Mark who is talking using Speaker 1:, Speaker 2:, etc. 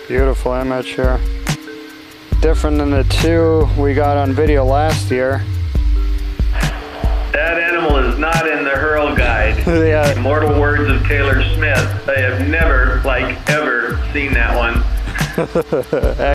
Speaker 1: Beautiful image here. Different than the two we got on video last year.
Speaker 2: That animal is not in the Hurl Guide.
Speaker 1: Yeah.
Speaker 2: Immortal words of Taylor Smith. I have never, like, ever seen that one.